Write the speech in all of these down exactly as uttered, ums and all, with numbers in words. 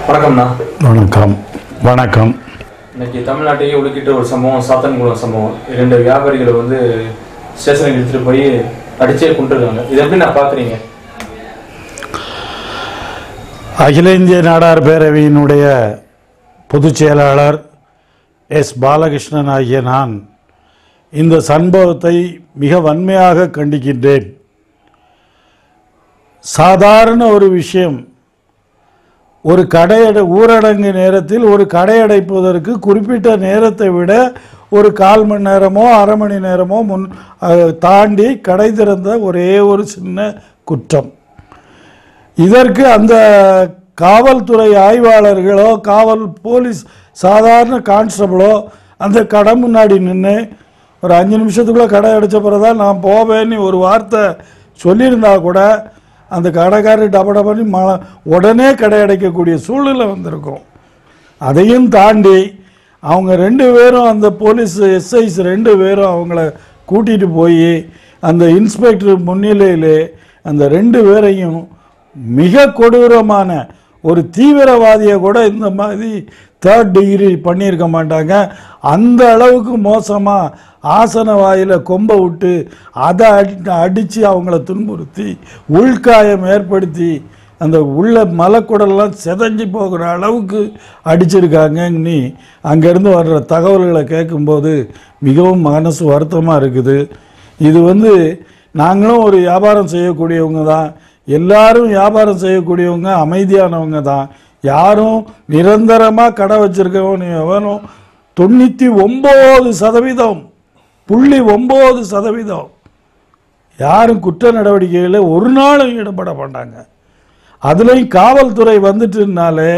வணக்கம்ண்ணா. வணக்கம் வணக்கம். இன்னைக்கு தமிழ்நாட்டையே உலுக்கிட்ட ஒரு சம்பவம், சாத்தன்குளம் சம்பவம். இரண்டு வியாபாரிகளை வந்து ஸ்டேஷனுக்கு எடுத்துட்டு போய் அடிச்சே கொண்டுருக்காங்க. இது எப்படி நான் பார்க்குறீங்க? அகில இந்திய நாடார் பேரவையினுடைய பொதுச் செயலாளர் எஸ் பாலகிருஷ்ணன் ஆகிய நான் இந்த சம்பவத்தை மிக வன்மையாக கண்டிக்கின்றேன். சாதாரண ஒரு விஷயம், ஒரு கடையடை ஊரடங்கு நேரத்தில் ஒரு கடையடைப்பதற்கு குறிப்பிட்ட நேரத்தை விட ஒரு கால் மணி நேரமோ அரை மணி நேரமோ முன் தாண்டி கடை திறந்த ஒரே ஒரு சின்ன குற்றம். இதற்கு அந்த காவல்துறை ஆய்வாளர்களோ காவல் போலீஸ் சாதாரண கான்ஸ்டபிளோ அந்த கடை முன்னாடி நின்று ஒரு அஞ்சு நிமிஷத்துக்குள்ளே கடை அடைச்ச பிறகுதான் நான் போவேன்னு ஒரு வார்த்தை சொல்லியிருந்தா கூட அந்த கடைக்காரர் டப டபனி ம உடனே கடை அடைக்கக்கூடிய சூழ்நிலை வந்திருக்கும். அதையும் தாண்டி அவங்க ரெண்டு பேரும் அந்த போலீஸ் எஸ்ஐஸ் ரெண்டு பேரும் அவங்கள கூட்டிகிட்டு போய் அந்த இன்ஸ்பெக்டர் முன்னிலையிலே அந்த ரெண்டு பேரையும் மிக கொடூரமான ஒரு தீவிரவாதியை கூட இந்த மாதிரி தேர்ட் டிகிரி பண்ணியிருக்க மாட்டாங்க. அந்த அளவுக்கு மோசமாக ஆசன வாயில் கொம்பை விட்டு அதை அடி அடித்து அவங்கள துன்புறுத்தி உள்காயம் ஏற்படுத்தி அந்த உள்ள மலக்குடலாம் செதஞ்சி போகிற அளவுக்கு அடிச்சிருக்காங்கன்னு அங்கேருந்து வர்ற தகவல்களை கேட்கும்போது மிகவும் மனசு வருத்தமாக இருக்குது. இது வந்து நாங்களும் ஒரு வியாபாரம் செய்யக்கூடியவங்க தான், எல்லாரும் வியாபாரம் செய்யக்கூடியவங்க அமைதியானவங்க தான். யாரும் நிரந்தரமாக கடை வச்சுருக்கவன் எவனும் தொண்ணூற்றி ஒம்பது சதவீதம் புள்ளி ஒம்பது சதவீதம் யாரும் குற்ற நடவடிக்கைகளில் ஒரு நாளும் ஈடுபட மாட்டாங்க. அதுலேயும் காவல்துறை வந்துட்டுனாலே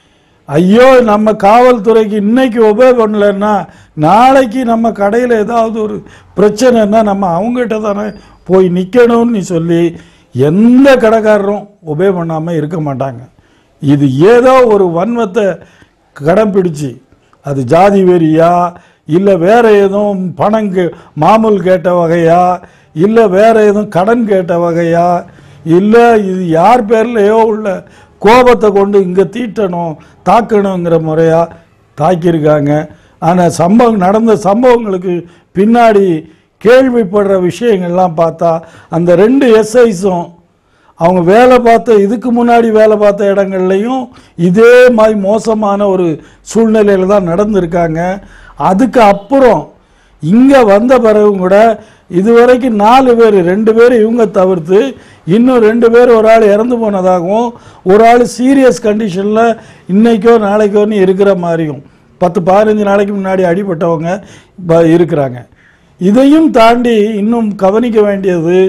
ஐயோ நம்ம காவல்துறைக்கு இன்னைக்கு ஒபே பண்ணலைன்னா நாளைக்கு நம்ம கடையில் ஏதாவது ஒரு பிரச்சனைன்னா நம்ம அவங்ககிட்ட தானே போய் நிற்கணும்னு சொல்லி எந்த கடைக்காரரும் ஒபே பண்ணாமல் இருக்க மாட்டாங்க. இது ஏதோ ஒரு வன்மத்தை கடைப்பிடிச்சு அது ஜாதி வெறியா இல்லை வேறு எதுவும் பணம் கே மாமூல் கேட்ட வகையா இல்லை வேறு எதுவும் கடன் கேட்ட வகையா இல்லை இது யார் பேர்லையோ உள்ள கோபத்தை கொண்டு இங்கே தீட்டணும் தாக்கணுங்கிற முறையா தாக்கியிருக்காங்க. ஆனால் சம்பவம் நடந்த சம்பவங்களுக்கு பின்னாடி கேள்விப்படுற விஷயங்கள்லாம் பார்த்தா அந்த ரெண்டு எஸ்ஐஸும் அவங்க வேலை பார்த்த இதுக்கு முன்னாடி வேலை பார்த்த இடங்கள்லையும் இதே மாதிரி மோசமான ஒரு சூழ்நிலையில் தான் நடந்திருக்காங்க. அதுக்கு அப்புறம் இங்கே வந்த பிறகு கூட இதுவரைக்கும் நாலு பேர் ரெண்டு பேர் இவங்க தவிர்த்து இன்னும் ரெண்டு பேர் ஒரு ஆள் இறந்து போனதாகவும் ஒரு ஆள் சீரியஸ் கண்டிஷனில் இன்றைக்கோ நாளைக்கோன்னு இருக்கிற மாதிரியும் பத்து பதினஞ்சு நாளைக்கு முன்னாடி அடிபட்டவங்க இருக்கிறாங்க. இதையும் தாண்டி இன்னும் கவனிக்க வேண்டியது,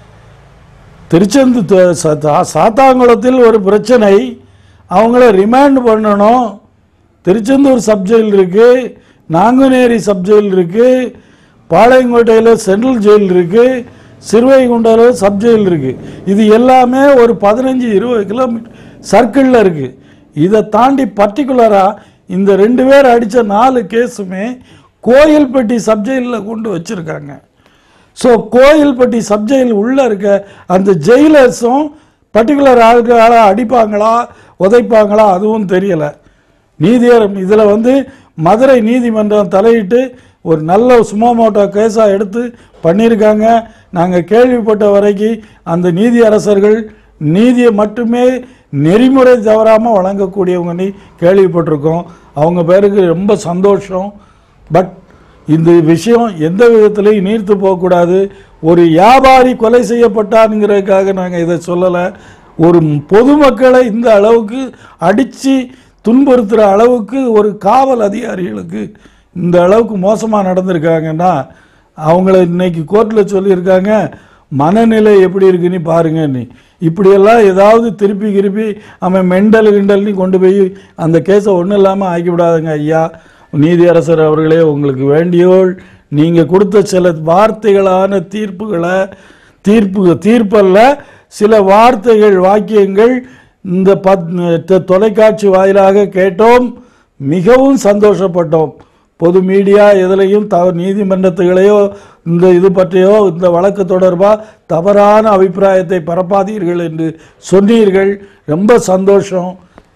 திருச்செந்தூர் சாத்தாங்குளத்தில் ஒரு பிரச்சனை, அவங்கள ரிமாண்ட் பண்ணணும். திருச்செந்தூர் சப்ஜெயில் இருக்குது, நாங்குநேரி சப்ஜெயில் இருக்குது, பாளையங்கோட்டையில் சென்ட்ரல் ஜெயில் இருக்குது, சிறுவைகுண்டத்தில் சப்ஜெயில் இருக்குது. இது எல்லாமே ஒரு பதினஞ்சு இருபது கிலோமீட்டர் சர்க்கிளில் இருக்குது. இதை தாண்டி பர்டிகுலராக இந்த ரெண்டு பேர் அடித்த நாலு கேஸுமே கோயில்பட்டி சப்ஜெயிலில் கொண்டு வச்சுருக்காங்க. ஸோ கோயில்பட்டி சப்ஜெயில் உள்ளே இருக்க அந்த ஜெயிலர்ஸும் பர்டிகுலர் ஆளுகளாக அடிப்பாங்களா உதைப்பாங்களா அதுவும் தெரியலை. நீதியர் இதில் வந்து மதுரை நீதிமன்றம் தலையிட்டு ஒரு நல்ல சுமோமோட்டோ கேஸாக எடுத்து பண்ணியிருக்காங்க. நாங்கள் கேள்விப்பட்ட வரைக்கும் அந்த நீதியரசர்கள் நீதியை மட்டுமே நெறிமுறை தவறாமல் வழங்கக்கூடியவங்கன்னு கேள்விப்பட்டிருக்கோம். அவங்க பேருக்கு ரொம்ப சந்தோஷம். பட் இந்த விஷயம் எந்த விதத்திலையும் நீர்த்து போகக்கூடாது. ஒரு வியாபாரி கொலை செய்யப்பட்டானுங்கிறதுக்காக நாங்கள் இதை சொல்லலை. ஒரு பொதுமக்களை இந்த அளவுக்கு அடித்து துன்புறுத்துகிற அளவுக்கு ஒரு காவல் அதிகாரிகளுக்கு இந்த அளவுக்கு மோசமாக நடந்திருக்காங்கன்னா அவங்கள இன்னைக்கு கோர்ட்டில் சொல்லியிருக்காங்க மனநிலை எப்படி இருக்குன்னு பாருங்கன்னு. இப்படியெல்லாம் ஏதாவது திருப்பி திருப்பி அவன் மெண்டல் கிண்டல்னு கொண்டு போய் அந்த கேஸை ஒன்றும் இல்லாமல் ஆக்கிவிடாதுங்க ஐயா. நீதியரசர் அவர்களே, உங்களுக்கு வேண்டியோள் நீங்கள் கொடுத்த சில வார்த்தைகளான தீர்ப்புகளை தீர்ப்பு தீர்ப்பல்ல சில வார்த்தைகள் வாக்கியங்கள் இந்த பத் தொலைக்காட்சி வாயிலாக கேட்டோம், மிகவும் சந்தோஷப்பட்டோம். பொது மீடியா எதிலையும் த நீதிமன்றத்துகளையோ இந்த இது பற்றியோ இந்த வழக்கு தொடர்பாக தவறான அபிப்பிராயத்தை பரப்பாதீர்கள் என்று சொன்னீர்கள். ரொம்ப சந்தோஷம்.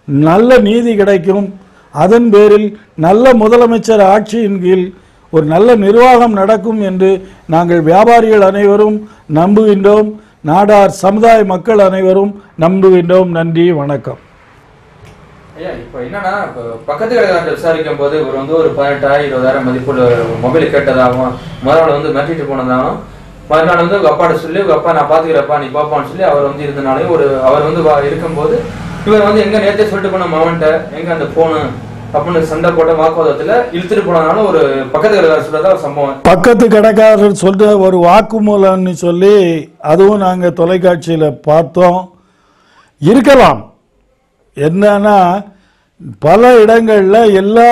நல்ல நீதி கிடைக்கும். அதன் பேரில் நல்ல முதலமைச்சர் ஆட்சியின் கீழ் ஒரு நல்ல நிர்வாகம் நடக்கும் என்று நாங்கள் வியாபாரிகள் அனைவரும் நம்புகின்றோம். நாடார் சமுதாய மக்கள் அனைவரும் நம்புகின்றோம். நன்றி, வணக்கம். ஐயா, இப்போ என்னன்னா, இப்போ பக்கத்து கடைக்காரர்கள் விசாரிக்கும் போது இவர் வந்து ஒரு பதினெட்டாயிரம் இருபதாயிரம் மதிப்புள்ள மொபைல் கேட்டதாகவும் மறுநாள் வந்து மிரட்டிட்டு போனதாகவும் மறுநாள் வந்து உங்க அப்பாட்ட சொல்லி உங்க அப்பா நான் பாத்துக்கிறப்பா நீ பாப்பான்னு சொல்லி அவர் வந்து இருந்தனாலே ஒரு அவர் வந்து இருக்கும்போது இவர் வந்து எங்க நேரத்தை சொல்லிட்டு போன மாவன்ட்ட எங்க அந்த போனு அப்படின்னு சண்டை போட்ட வாக்குவாதத்துல இழுத்துட்டு போனதுனால ஒரு பக்கத்து கடைக்காரர் சொல்றதா ஒரு சம்பவம். பக்கத்து கடைக்காரர் சொல்ற ஒரு வாக்குமூலம்னு சொல்லி அதுவும் நாங்க தொலைக்காட்சியில பார்த்தோம். இருக்கலாம். என்னன்னா, பல இடங்கள்ல எல்லா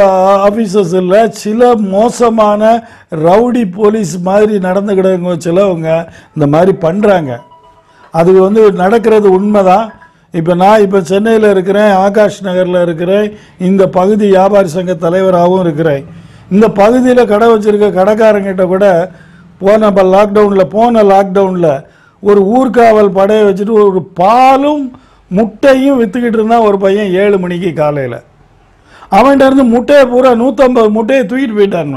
ஆபீசர்ஸ்ல சில மோசமான ரவுடி போலீஸ் மாதிரி நடந்துக்கிட்டவங்க சிலவங்க இந்த மாதிரி பண்றாங்க. அது வந்து நடக்கிறது உண்மைதான். இப்போ நான் இப்போ சென்னையில் இருக்கிறேன், ஆகாஷ் நகரில் இருக்கிறேன், இந்த பகுதி வியாபாரி சங்க தலைவராகவும் இருக்கிறேன். இந்த பகுதியில் கடை வச்சிருக்க கடைக்காரங்கிட்ட கூட போன லாக்டவுனில் போன லாக்டவுனில் ஒரு ஊர்காவல் படையை வச்சுட்டு ஒரு பாலும் முட்டையும் விற்றுக்கிட்டு இருந்தான் ஒரு பையன் ஏழு மணிக்கு காலையில். அவன்கிட்ட இருந்து முட்டையை பூரா நூற்றம்பது முட்டையை தூக்கிட்டு போயிட்டான்.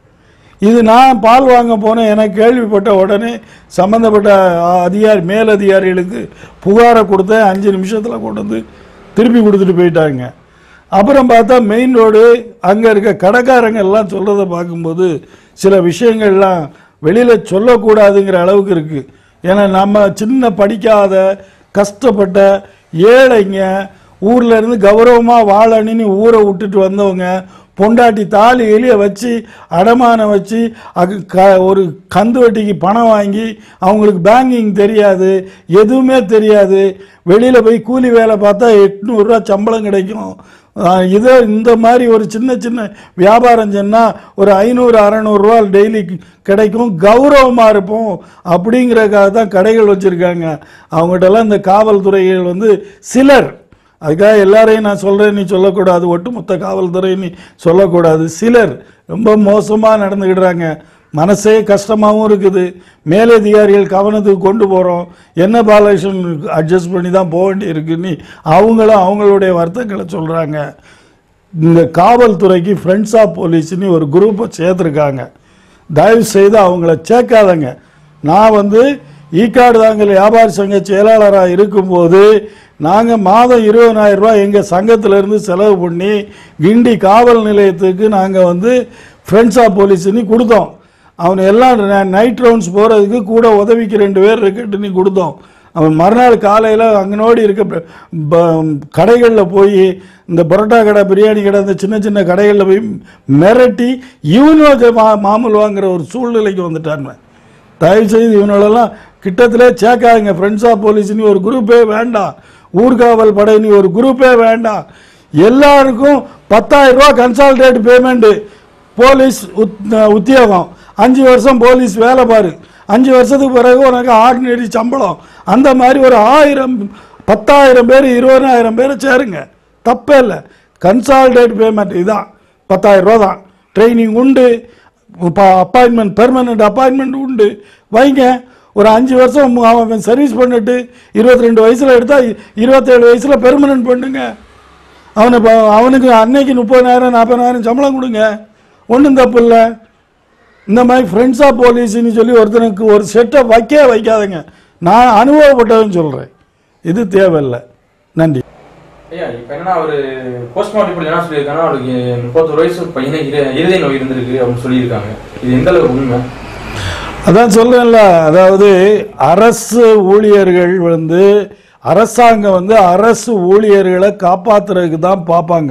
இது நான் பால் வாங்க போனேன். எனக்கு கேள்விப்பட்ட உடனே சம்மந்தப்பட்ட அதிகாரி மேலதிகாரிகளுக்கு புகாரை கொடுத்தேன். அஞ்சு நிமிஷத்தில் கொண்டு வந்து திருப்பி கொடுத்துட்டு போயிட்டாங்க. அப்புறம் பார்த்தா மெயின் ரோடு அங்கே இருக்க கடைக்காரங்க எல்லாம் சொல்கிறத பார்க்கும்போது சில விஷயங்கள்லாம் வெளியில் சொல்லக்கூடாதுங்கிற அளவுக்கு இருக்குது. ஏன்னா நம்ம சின்ன படிக்காத கஷ்டப்பட்ட ஏழைங்க ஊரில் இருந்து கௌரவமாக வாழணுன்னு ஊரை விட்டுட்டு வந்தவங்க பொண்டாட்டி தாலி எலியை வச்சு அடமானம் வச்சு அது க ஒரு கந்து வட்டிக்கு பணம் வாங்கி அவங்களுக்கு பேங்கிங் தெரியாது, எதுவுமே தெரியாது. வெளியில் போய் கூலி வேலை பார்த்தா எட்நூறுரூவா சம்பளம் கிடைக்கும். இதோ இந்த மாதிரி ஒரு சின்ன சின்ன வியாபாரம் சொன்னால் ஒரு ஐநூறு அறநூறுரூவா டெய்லி கிடைக்கும், கௌரவமாக இருப்போம் அப்படிங்கிறக்காக தான் கடைகள் வச்சுருக்காங்க. அவங்ககிட்டலாம் இந்த காவல்துறைகள் வந்து சிலர், அதுக்காக எல்லாரையும் நான் சொல்கிறேன் நீ சொல்லக்கூடாது, ஒட்டுமொத்த காவல்துறைன்னு சொல்லக்கூடாது, சிலர் ரொம்ப மோசமாக நடந்துக்கிடுறாங்க. மனசே கஷ்டமாகவும் இருக்குது. மேலதிகாரிகள் கவனத்துக்கு கொண்டு போகிறோம், என்ன பாலகிருஷ்ணன் அட்ஜஸ்ட் பண்ணி தான் போக வேண்டி இருக்குன்னு அவங்களும் அவங்களுடைய வருத்தங்களை சொல்கிறாங்க. இந்த காவல்துறைக்கு ஃப்ரெண்ட்ஸ் ஆஃப் போலீஸ்ன்னு ஒரு குரூப்பை சேர்த்துருக்காங்க. தயவு செய்து அவங்கள சேர்க்காதங்க. நான் வந்து ஈக்காடு தாங்கல் வியாபாரி சங்க செயலாளராக இருக்கும்போது நாங்கள் மாதம் இருபதாயிரம் ரூபாய் எங்கள் சங்கத்திலேருந்து செலவு பண்ணி கிண்டி காவல் நிலையத்துக்கு நாங்கள் வந்து ஃப்ரெண்ட்ஸ் ஆஃப் போலீஸ்ன்னு கொடுத்தோம். அவன் எல்லாம் நைட் ரவுண்ட்ஸ் போகிறதுக்கு கூட உதவிக்கு ரெண்டு பேர் இருக்கட்டுன்னு கொடுத்தோம். அவன் மறுநாள் காலையில் அங்கனோடி இருக்க கடைகளில் போய் இந்த பரோட்டா கடை, பிரியாணி கடை, இந்த சின்ன சின்ன கடைகளில் போய் மிரட்டி இவனுக்கு மா மாமூல் வாங்குகிற ஒரு சூழ்நிலைக்கு வந்துட்டான். தயவுசெய்து இவனோடலாம் கிட்டத்திலே சேர்க்காதுங்க. ஃப்ரெண்ட்ஸ் ஆஃப் போலீஸ்னு ஒரு குரூப்பே வேண்டாம், ஊர்காவல் படையினி ஒரு குரூப்பே வேண்டாம். எல்லாருக்கும் பத்தாயிரம் ரூபா கன்சால்டேட் பேமெண்ட்டு, போலீஸ் உத்தியோகம், அஞ்சு வருஷம் போலீஸ் வேலை பாரு, அஞ்சு வருஷத்துக்கு பிறகு உனக்கு ஆர்டினரி சம்பளம். அந்த மாதிரி ஒரு ஆயிரம் பத்தாயிரம் பேர் இருபதாயிரம் பேரை சேருங்க, தப்பே இல்லை. கன்சால்டேட் பேமெண்ட் இதுதான், பத்தாயிரம் ரூபா தான். ட்ரைனிங் உண்டு, அப்பாயின்மெண்ட் பெர்மனண்ட் அப்பாயின்மெண்ட் உண்டு, வைங்க. ஒரு அஞ்சு வருஷம் அவன் சர்வீஸ் பண்ணிட்டு இருபத்தி ரெண்டு வயசில் எடுத்தால் இருபத்தேழு வயசில் பெர்மனன்ட் பண்ணுங்க. அவனை அவனுக்கு அன்னைக்கு முப்பதாயிரம் நாற்பதாயிரம் சம்பளம் கொடுங்க, ஒன்றும் தப்பு இல்லை. இந்த மாதிரி ஃப்ரெண்ட்ஸ் ஆஃப் போலீஸ்ன்னு சொல்லி ஒருத்தனுக்கு ஒரு செட்டை வைக்க வைக்காதங்க. நான் அனுபவப்பட்டதுன்னு சொல்கிறேன், இது தேவையில்லை. நன்றி. ஐயா, இப்போ என்னன்னா ஒரு போஸ்ட்மார்ட்டம் என்ன சொல்லியிருக்காங்கன்னா அவளுக்கு முப்பத்தொரு வயசு பையனுக்கு இருதய நோய் இருந்திருக்கு அப்படின்னு சொல்லியிருக்காங்க. இது எந்த அளவுக்கு உண்மை? அதான் சொல்கிறேன்ல, அதாவது அரசு ஊழியர்கள் வந்து அரசாங்கம் வந்து அரசு ஊழியர்களை காப்பாற்றுறதுக்கு தான் பார்ப்பாங்க,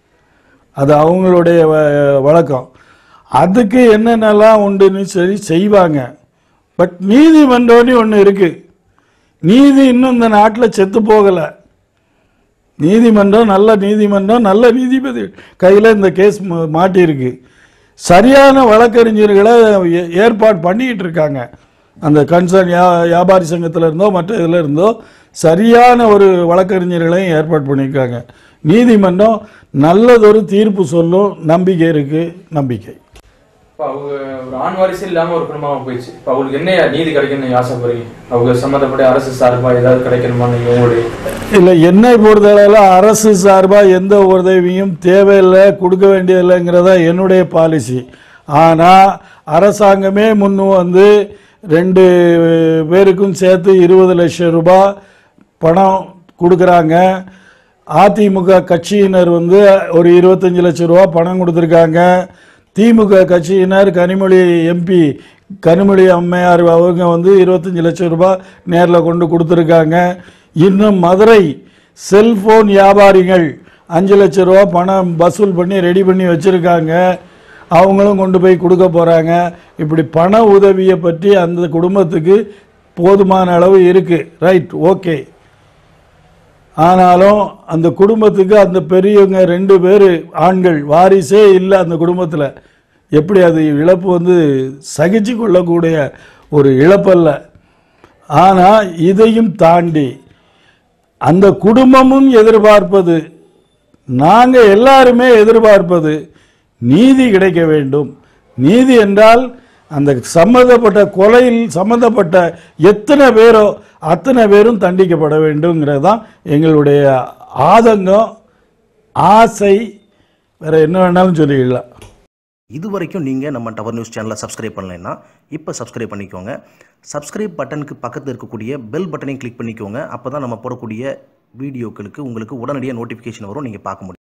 அது அவங்களுடைய வழக்கம். அதுக்கு என்னென்னலாம் உண்டுன்னு சரி செய்வாங்க. பட் நீதிமன்றம்னு ஒன்று இருக்குது. நீதி இன்னும் இந்த நாட்டில் செத்து போகலை. நீதிமன்றம் நல்ல நீதிமன்றம், நல்ல நீதிபதி கையில் இந்த கேஸ் மாட்டியிருக்கு. சரியான வழக்கறிஞர்களை ஏற்பாடு பண்ணிக்கிட்டு இருக்காங்க. அந்த கன்சர்ன் வியாபாரி சங்கத்தில் இருந்தோ மற்ற இதில் இருந்தோ சரியான ஒரு வழக்கறிஞர்களையும் ஏற்பாடு பண்ணியிருக்காங்க. நீதிமன்றம் நல்லதொரு தீர்ப்பு சொல்லும், நம்பிக்கை இருக்குது, நம்பிக்கை. இப்போ அவங்க ஒரு ஆண் வாரிசு இல்லாமல் ஒரு குடும்பமாக போயிடுச்சு. இப்போ அவங்களுக்கு என்ன நீதி கிடைக்கணும்னு ஆசைப்படுறீங்க? அவங்க சம்மந்தப்பட்ட அரசு சார்பாக ஏதாவது கிடைக்கணுமான்னு உங்களுடைய இல்லை, என்னை பொறுத்தளவில் அரசு சார்பாக எந்த உதவியும் தேவையில்லை, கொடுக்க வேண்டியதில்லைங்கிறதா என்னுடைய பாலிசி. ஆனால் அரசாங்கமே முன்னு வந்து ரெண்டு பேருக்கும் சேர்த்து இருபது லட்சம் ரூபாய் பணம் கொடுக்குறாங்க. அதிமுக கட்சியினர் வந்து ஒரு இருபத்தஞ்சி லட்சம் ரூபா பணம் கொடுத்துருக்காங்க. திமுக கட்சியினர் கனிமொழி எம்பி கனிமொழி அம்மையார் அவங்க வந்து இருபத்தஞ்சி லட்சம் ரூபாய் நேரில் கொண்டு கொடுத்துருக்காங்க. இன்னும் மதுரை செல்போன் வியாபாரிகள் அஞ்சு லட்சம் ரூபா பணம் வசூல் பண்ணி ரெடி பண்ணி வச்சுருக்காங்க. அவங்களும் கொண்டு போய் கொடுக்க போகிறாங்க. இப்படி பண உதவியை பற்றி அந்த குடும்பத்துக்கு போதுமான அளவு இருக்குது. Right, okay. ஆனாலும் அந்த குடும்பத்துக்கு அந்த பெரியவங்க ரெண்டு பேர் ஆண்கள் வாரிசே இல்லை அந்த குடும்பத்தில். எப்படி அது இழப்பு வந்து சகிச்சு கொள்ளக்கூடிய ஒரு இழப்பல்ல. ஆனால் இதையும் தாண்டி அந்த குடும்பமும் எதிர்பார்ப்பது, நாங்கள் எல்லாருமே எதிர்பார்ப்பது நீதி கிடைக்க வேண்டும். நீதி என்றால் அந்த சம்பந்தப்பட்ட கொலையில் சம்பந்தப்பட்ட எத்தனை பேரோ அத்தனை பேரும் தண்டிக்கப்பட வேண்டும்ங்கிறது தான் எங்களுடைய ஆதங்கம், ஆசை. வேற என்ன வேணாலும் சொல்லிடலாம். இது வரைக்கும் நீங்கள் நம்ம டவர் நியூஸ் சேனலை சப்ஸ்கிரைப் பண்ணலைன்னா இப்போ சப்ஸ்கிரைப் பண்ணிக்கோங்க. சப்ஸ்கிரைப் பட்டனுக்கு பக்கத்தில் இருக்கக்கூடிய பெல் பட்டனையும் கிளிக் பண்ணிக்கோங்க. அப்போ தான் நம்ம போடக்கூடிய வீடியோக்களுக்கு உங்களுக்கு உடனடியாக நோட்டிஃபிகேஷன் வரும், நீங்கள் பார்க்க முடியும்.